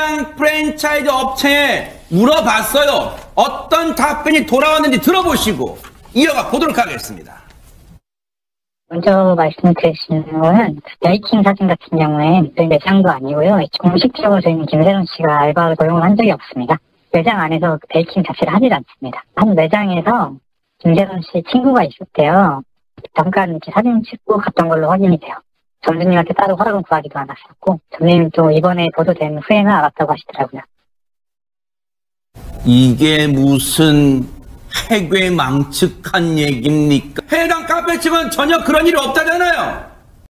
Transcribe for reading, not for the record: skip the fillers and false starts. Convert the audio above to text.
매장 프랜차이즈 업체에 물어봤어요. 어떤 답변이 돌아왔는지 들어보시고 이어가 보도록 하겠습니다. 먼저 말씀드리는 거는 베이킹 사진 같은 경우에 저희 매장도 아니고요. 공식적으로 저희는 김세론 씨가 알바로 고용을 한 적이 없습니다. 매장 안에서 베이킹 자체를 하질 않습니다. 한 매장에서 김세론 씨 친구가 있었대요. 잠깐 이렇게 사진 찍고 갔던 걸로 확인이 돼요. 점주님한테 따로 허락은 구하기도 않았었고, 점주님도 이번에 보도된 후에는 알았다고 하시더라고요. 이게 무슨 해괴망측한 얘기입니까? 해당 카페 측은 전혀 그런 일이 없다잖아요.